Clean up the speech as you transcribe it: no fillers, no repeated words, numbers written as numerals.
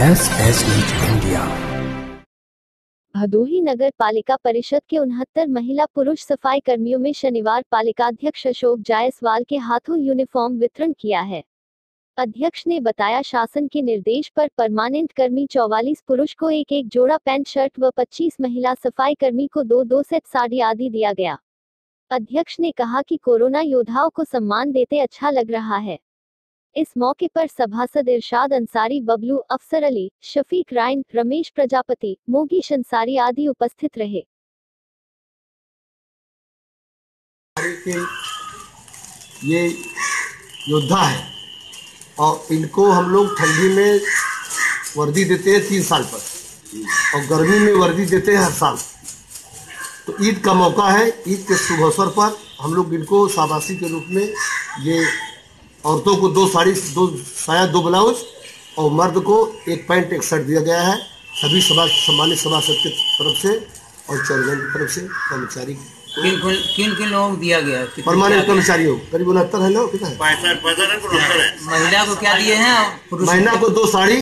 SS Lit India। Bhadohi नगर पालिका परिषद के 69 महिला पुरुष सफाई कर्मियों में शनिवार पालिकाध्यक्ष अशोक जायसवाल के हाथों यूनिफॉर्म वितरण किया है। अध्यक्ष ने बताया, शासन के निर्देश पर परमानेंट कर्मी 44 पुरुष को एक जोड़ा पैंट शर्ट व 25 महिला सफाई कर्मी को 2 सेट साड़ी आदि दिया गया। अध्यक्ष ने कहा कि कोरोना योद्धाओं को सम्मान देते अच्छा लग रहा है। इस मौके पर सभासद इरशाद अंसारी, बबलू, अफसर अली, शफीक राइन, रमेश प्रजापति, मोगीश अंसारी आदि उपस्थित रहे। ये योद्धा है और इनको हम लोग ठंडी में वर्दी देते हैं 3 साल पर और गर्मी में वर्दी देते हैं हर साल। तो ईद का मौका है, ईद के शुभ अवसर पर हम लोग इनको शाबाशी के रूप में ये औरतों को 2 साड़ी, 2 साया, 2 ब्लाउज और मर्द को 1 पैंट 1 शर्ट दिया गया है। सभी सम्मानित सभासद की तरफ से और चेयरमैन की तरफ से कर्मचारी किन लोगों को दिया गया? परमानेंट कर्मचारियों करीब 69 है लोग। कितना है? महिला को क्या दिए हैं? महिला को 2 साड़ी